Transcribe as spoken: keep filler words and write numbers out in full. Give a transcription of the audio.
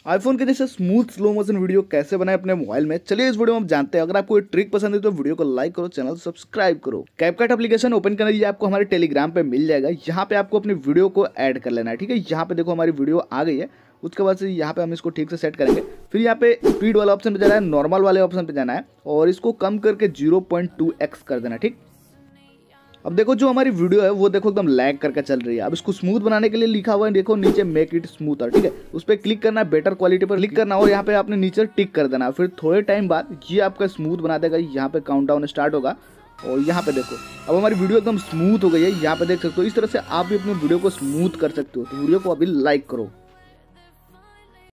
IPhone के जैसे smooth slow motion video कैसे बनाए अपने मोबाइल में, चलिए इस वीडियो में हम जानते हैं। अगर आपको ये ट्रिक पसंद है तो वीडियो को लाइक करो, चैनल सब्सक्राइब करो। कैपकट एप्लीकेशन ओपन करना, ये आपको हमारे टेलीग्राम पे मिल जाएगा। यहाँ पे आपको अपनी वीडियो को ऐड कर लेना है, ठीक है। यहाँ पे देखो हमारी वीडियो आ गई है। उसके बाद से यहाँ पे हम इसको ठीक से सेट करेंगे। फिर यहाँ पे स्पीड वाला ऑप्शन पे जाना है, नॉर्मल वाले ऑप्शन पे जाना है और इसको कम करके जीरो पॉइंट टू एक्स कर देना, ठीक। अब देखो जो हमारी वीडियो है वो देखो एकदम लैग करके चल रही है। अब इसको स्मूथ बनाने के लिए लिखा हुआ है देखो नीचे मेक इट स्मूथर, ठीक है। उस पर क्लिक करना है, बेटर क्वालिटी पर क्लिक करना और यहाँ पे आपने नीचे टिक कर देना। फिर थोड़े टाइम बाद ये आपका स्मूथ बना देगा। यहाँ पे काउंटडाउन स्टार्ट होगा और यहाँ पे देखो अब हमारी वीडियो एकदम स्मूथ हो गई है। यहाँ पे देख सकते हो। इस तरह से आप भी अपनी वीडियो को स्मूथ कर सकते हो। तो वीडियो को अभी लाइक करो।